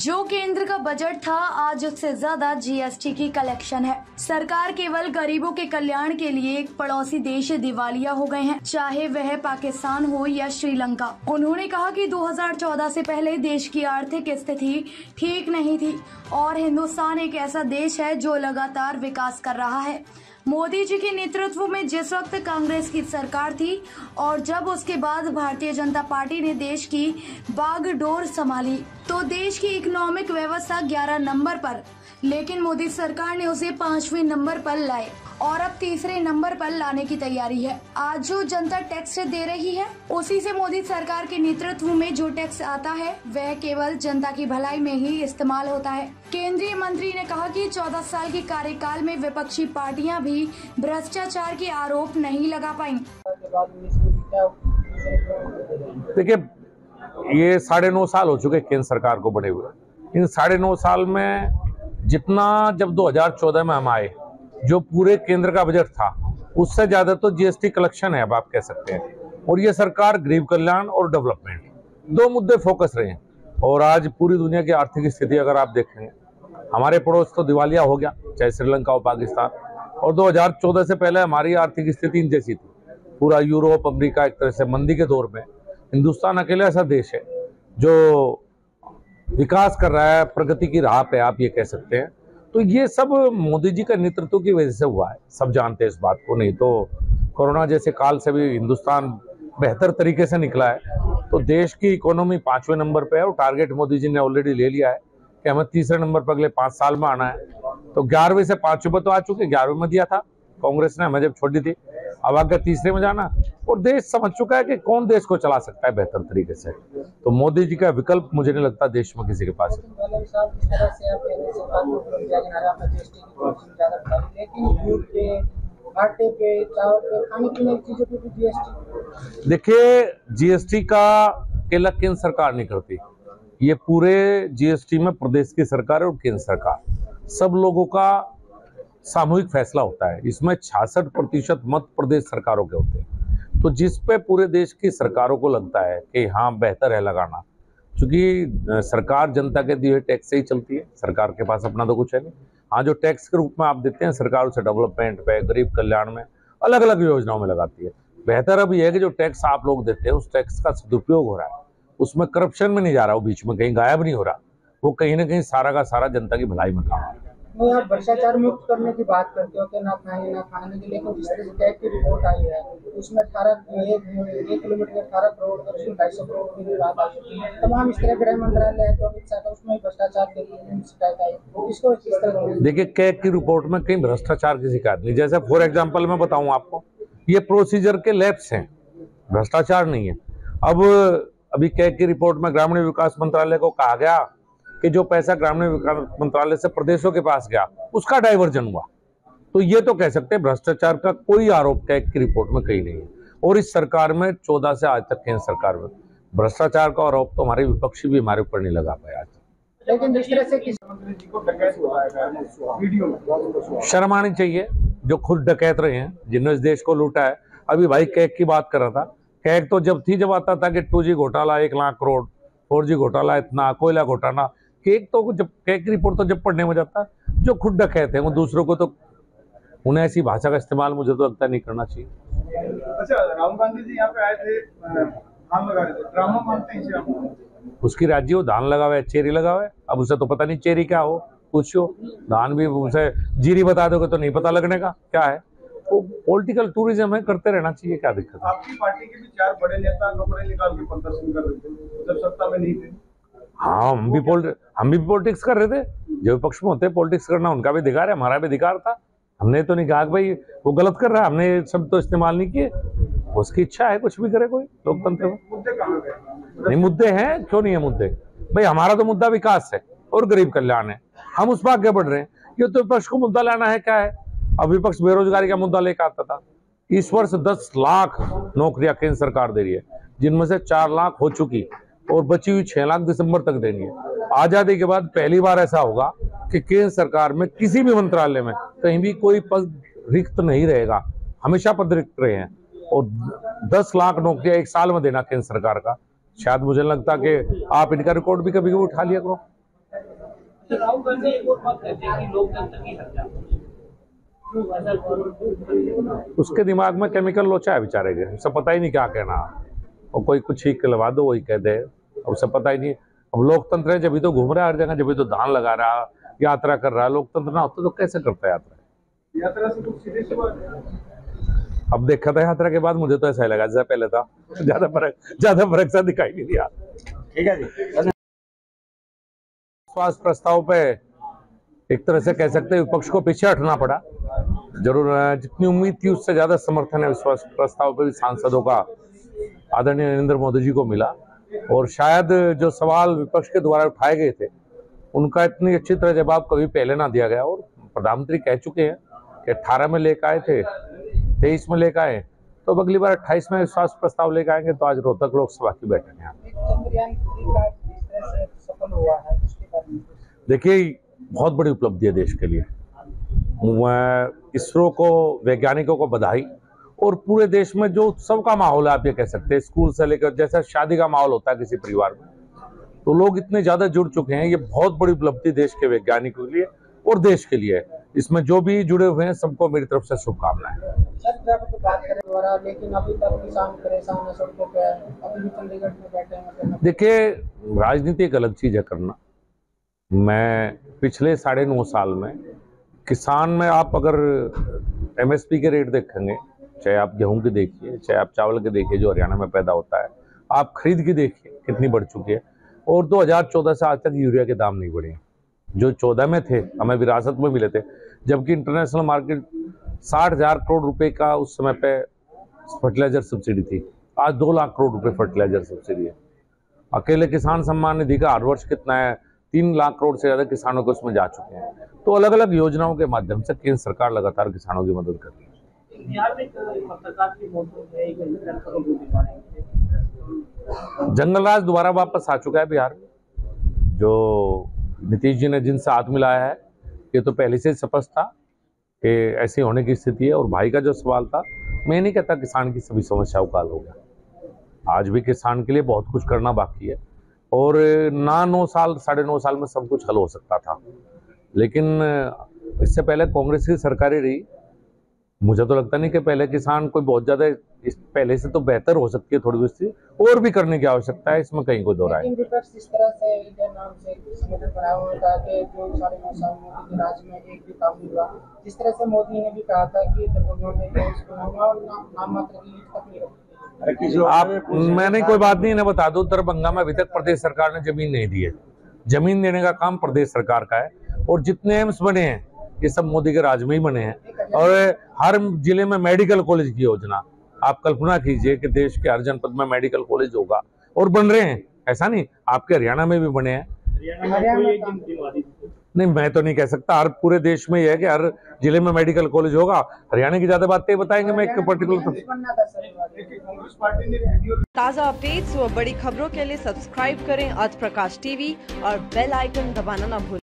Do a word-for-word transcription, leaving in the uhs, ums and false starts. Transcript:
जो केंद्र का बजट था, आज उससे ज्यादा जीएसटी की कलेक्शन है। सरकार केवल गरीबों के कल्याण के लिए एक पड़ोसी देश दिवालिया हो गए हैं, चाहे वह पाकिस्तान हो या श्रीलंका। उन्होंने कहा कि दो हज़ार चौदह से पहले देश की आर्थिक स्थिति ठीक नहीं थी और हिंदुस्तान एक ऐसा देश है जो लगातार विकास कर रहा है। मोदी जी के नेतृत्व में जिस वक्त कांग्रेस की सरकार थी और जब उसके बाद भारतीय जनता पार्टी ने देश की बागडोर संभाली तो देश की इकोनॉमिक व्यवस्था ग्यारह नंबर पर, लेकिन मोदी सरकार ने उसे पांचवें नंबर पर लाए और अब तीसरे नंबर पर लाने की तैयारी है। आज जो जनता टैक्स दे रही है, उसी से मोदी सरकार के नेतृत्व में जो टैक्स आता है वह केवल जनता की भलाई में ही इस्तेमाल होता है। केंद्रीय मंत्री ने कहा कि चौदह साल के कार्यकाल में विपक्षी पार्टियां भी भ्रष्टाचार के आरोप नहीं लगा पाई। देखिए, ये साढ़े नौ साल हो चुके केंद्र सरकार को बने हुए। इन साढ़े नौ साल में जितना जब दो हज़ार चौदह में हम आए, जो पूरे केंद्र का बजट था उससे ज्यादा तो जीएसटी कलेक्शन है, अब आप कह सकते हैं। और ये सरकार गरीब कल्याण और डेवलपमेंट दो मुद्दे फोकस रहे हैं। और आज पूरी दुनिया की आर्थिक स्थिति अगर आप देखेंगे, हमारे पड़ोस तो दिवालिया हो गया, चाहे श्रीलंका हो, पाकिस्तान। और दो हज़ार चौदह से पहले हमारी आर्थिक स्थिति इन जैसी थी। पूरा यूरोप, अमेरिका एक तरह से मंदी के दौर में हिंदुस्तान अकेले ऐसा देश है जो विकास कर रहा है, प्रगति की राह पे, आप ये कह सकते हैं। तो ये सब मोदी जी का नेतृत्व की वजह से हुआ है, सब जानते हैं इस बात को। नहीं तो कोरोना जैसे काल से भी हिंदुस्तान बेहतर तरीके से निकला है। तो देश की इकोनॉमी पांचवें नंबर पे है और टारगेट मोदी जी ने ऑलरेडी ले लिया है कि हमें तीसरे नंबर पर अगले पांच साल में आना है। तो ग्यारहवें से पांचवें पर तो आ चुके, ग्यारहवें में दिया था कांग्रेस ने हमें जब छोड़ दी थी, अब आगे तीसरे में जाना। और देश समझ चुका है कि कौन देश को चला सकता है बेहतर तरीके से। तो मोदी जी का विकल्प मुझे नहीं लगता देश में किसी के पास है। देखिए, जीएसटी का केवल केंद्र सरकार नहीं करती, ये पूरे जीएसटी में प्रदेश की सरकार और केंद्र सरकार सब लोगों का सामूहिक फैसला होता है। इसमें छियासठ प्रतिशत मत प्रदेश सरकारों के होते हैं। तो जिस पे पूरे देश की सरकारों को लगता है कि हाँ बेहतर है लगाना, क्योंकि सरकार जनता के दिए टैक्स से ही चलती है, सरकार के पास अपना तो कुछ है नहीं। हाँ, जो टैक्स के रूप में आप देते हैं सरकार उसे डेवलपमेंट पे, गरीब कल्याण में, अलग अलग योजनाओं में लगाती है। बेहतर अब यह है कि जो टैक्स आप लोग देते हैं उस टैक्स का सदुपयोग हो रहा है, उसमें करप्शन में नहीं जा रहा, वो बीच में कहीं गायब नहीं हो रहा, वो कहीं ना कहीं सारा का सारा जनता की भलाई में काम आ रहा है। नहीं, आप भ्रष्टाचार मुक्त करने की बात करते हो कि ना खाने ना खाने के लिए, लेकिन जिस तरह से टैक्स की रिपोर्ट आई है उसमें अठारह एक किलोमीटर अठारह करोड़ और उसमें ढाई सौ करोड़ की बात आ चुकी है। तमाम इस तरह गृह मंत्रालय है तो अमित शाह का, उसमें भ्रष्टाचार के लिए शिकायत आई। इसको इस तरह देखिए, कैग की रिपोर्ट में कहीं भ्रष्टाचार की शिकायत नहीं। जैसे फॉर एग्जाम्पल मैं बताऊं आपको, ये प्रोसीजर के लैप्स हैं, भ्रष्टाचार नहीं है। अब अभी कैग की रिपोर्ट में ग्रामीण विकास मंत्रालय को कहा गया कि जो पैसा ग्रामीण विकास मंत्रालय से प्रदेशों के पास गया उसका डाइवर्जन हुआ। तो ये तो कह सकते हैं भ्रष्टाचार का कोई आरोप कैग की रिपोर्ट में कहीं नहीं है। और इस सरकार में चौदह से आज तक केंद्र सरकार में भ्रष्टाचार का आरोप तो हमारे विपक्षी भी हमारे ऊपर नहीं लगा पाया आज। लेकिन जिस तरह से शर्म आनी चाहिए जो खुद डकैत रहे हैं, जिन्होंने इस देश को लूटा है। अभी भाई कैग की बात कर रहा था, कैग तो जब थी जब आता था कि टू जी घोटाला एक लाख करोड़, फोर जी घोटाला इतना, कोयला घोटाला। केक तो जब कैग की रिपोर्ट तो जब पढ़ने में जाता है, जो खुद डकैत हैं वो दूसरों को, तो उन्हें ऐसी भाषा का इस्तेमाल मुझे तो लगता नहीं करना चाहिए। अच्छा, राहुल गांधी जी यहाँ पे आए थे, धान लगा रहे थे, ड्रामा मानते हैं आप? उसकी राज्य हो, धान लगा हुआ है, चेरी लगा हुआ है। अब उसे तो पता नहीं चेरी क्या हो, पूछो। धान भी उसे जीरी बता दोगे तो नहीं पता लगने का क्या है। तो पॉलिटिकल टूरिज्म है, करते रहना चाहिए, क्या दिक्कत है। आपकी पार्टी के भी चार बड़े नेता कपड़े निकाल के प्रदर्शन कर रहे थे जब सत्ता में नहीं थे। हाँ, हम भी हम भी पॉलिटिक्स कर रहे थे। जो विपक्ष में होते पॉलिटिक्स करना उनका भी अधिकार है, हमारा भी अधिकार था। हमने तो नहीं कहा भाई वो गलत कर रहा है, हमने शब्द तो इस्तेमाल नहीं किए। उसकी इच्छा है, कुछ भी करे कोई, लोकतंत्र में। मुद्दे कहाँ गए? नहीं, मुद्दे हैं, क्यों नहीं है मुद्दे भाई। हमारा तो मुद्दा विकास है और गरीब कल्याण है, हम उस पर आगे बढ़ रहे हैं। ये तो विपक्ष को मुद्दा लाना है, क्या है। अब विपक्ष बेरोजगारी का मुद्दा लेकर आता था। इस वर्ष दस लाख नौकरियां केंद्र सरकार दे रही है, जिनमें से चार लाख हो चुकी और बची हुई छह लाख दिसंबर तक देनी है। आजादी के बाद पहली बार ऐसा होगा कि केंद्र सरकार में किसी भी मंत्रालय में कहीं भी कोई पद रिक्त नहीं रहेगा, हमेशा पद रिक्त रहे हैं। और दस लाख नौकरियां एक साल में देना केंद्र सरकार का, शायद मुझे लगता कि आप इनका रिकॉर्ड भी कभी कभी उठा लिया करो। राहुल गांधी एक और बात कहते हैं कि लोकतंत्र की हत्या। उसके दिमाग में केमिकल लोचा है बेचारे के, उसे पता ही नहीं क्या कहना, और कोई कुछ ही कहलवा दो वही कह दे, उसे पता ही नहीं। अब लोकतंत्र है, जब भी तो घूम रहा है हर जगह, जब भी तो धान लगा रहा, यात्रा कर रहा है। लोकतंत्र ना होता तो कैसे करता है यात्रा? यात्रा से कुछ सीधे सी बात है। अब देखा था यात्रा के बाद, मुझे तो ऐसा ही लगा जैसा पहले था, ज्यादा फर्क ज्यादा फर्क सा दिखाई नहीं दिया। ठीक है जी। विश्वास प्रस्ताव पे एक तरह से कह सकते हैं विपक्ष को पीछे हटना पड़ा। जरूर जितनी उम्मीद थी उससे ज्यादा समर्थन है विश्वास प्रस्ताव पे भी सांसदों का आदरणीय नरेंद्र मोदी जी को मिला, और शायद जो सवाल विपक्ष के द्वारा उठाए गए थे उनका इतनी अच्छी तरह जवाब कभी पहले ना दिया गया। और प्रधानमंत्री कह चुके हैं कि अठारह में लेकर आए थे, तेईस में लेकर आए, तो अब अगली बार अट्ठाईस में विश्वास प्रस्ताव लेकर आएंगे। तो आज रोहतक लोकसभा की बैठक है। देखिए, बहुत बड़ी उपलब्धि है देश के लिए। इसरो को, वैज्ञानिकों को बधाई, और पूरे देश में जो उत्सव का माहौल है, आप ये कह सकते हैं, स्कूल से लेकर जैसा शादी का माहौल होता है किसी परिवार में, तो लोग इतने ज्यादा जुड़ चुके हैं। ये बहुत बड़ी उपलब्धि देश के वैज्ञानिकों के लिए और देश के लिए है। इसमें जो भी जुड़े हुए हैं सबको मेरी तरफ से शुभकामनाएं। लेकिन अभी तक किसान परेशान है, सड़कों पे अभी भी चंडीगढ़ में बैठे हैं। देखिए, राजनीति एक अलग चीज है करना। मैं पिछले साढ़े नौ साल में किसान में, आप अगर एमएसपी के रेट देखेंगे, चाहे आप गेहूं की देखिए, चाहे आप चावल के देखिए जो हरियाणा में पैदा होता है, आप खरीद की देखिए कितनी बढ़ चुकी है। और दो हज़ार चौदह से आज तक यूरिया के दाम नहीं बढ़े, जो चौदह में थे हमें विरासत में मिले थे, जबकि इंटरनेशनल मार्केट साठ हजार करोड़ रुपए का उस समय पे फर्टिलाइजर सब्सिडी थी। आज दो लाख करोड़ रुपए फर्टिलाइजर सब्सिडी है। अकेले किसान सम्मान निधि का हर वर्ष कितना है, तीन लाख करोड़ से ज्यादा किसानों को उसमें जा चुके हैं। तो अलग अलग योजनाओं के माध्यम से केंद्र सरकार लगातार किसानों की मदद कर रही है। जंगलराज दोबारा वापस आ चुका है बिहार में। जो नीतीश जी ने जिनसे हाथ मिलाया है, ये तो पहले से स्पष्ट था कि ऐसी होने की स्थिति है। और भाई का जो सवाल था, मैं नहीं कहता किसान की सभी समस्याओं का हल हो गया। आज भी किसान के लिए बहुत कुछ करना बाकी है, और ना नौ साल साढ़े नौ साल में सब कुछ हल हो सकता था। लेकिन इससे पहले कांग्रेस की सरकारें रही, मुझे तो लगता नहीं कि पहले किसान कोई बहुत ज्यादा, इस पहले से तो बेहतर हो सकती है थोड़ी सी, और भी करने की आवश्यकता है, इसमें कहीं कोई दो राय नहीं। विपक्ष इस तरह से नाम से संगठन बनाया हुआ था कि जो साढ़े नौ साल मोदी के राज में एक भी काम नहीं हुआ। जिस तरह से मोदी ने भी कहा था कि जब उन्होंने नाम मात्र की तक नहीं रखी। आप मैंने कोई बात नहीं, इन्हें बता दो, दरभंगा में अभी तक प्रदेश सरकार ने जमीन नहीं दी है। जमीन देने का काम प्रदेश सरकार का है, और जितने एम्स बने हैं ये सब मोदी के राज में ही बने हैं। और हर जिले में मेडिकल कॉलेज की योजना, आप कल्पना कीजिए कि देश के हर जनपद में मेडिकल कॉलेज होगा, और बन रहे हैं। ऐसा नहीं, आपके हरियाणा में भी बने हैं। नहीं, मैं तो नहीं कह सकता, हर पूरे देश में ये है कि हर जिले में मेडिकल कॉलेज होगा। हरियाणा की ज्यादा बातें बताएंगे, मैं एक पर्टिकुलर। ताज़ा अपडेट्स व बड़ी खबरों के लिए सब्सक्राइब करें आज प्रकाश टीवी और बेल आइकन दबाना ना भूलें।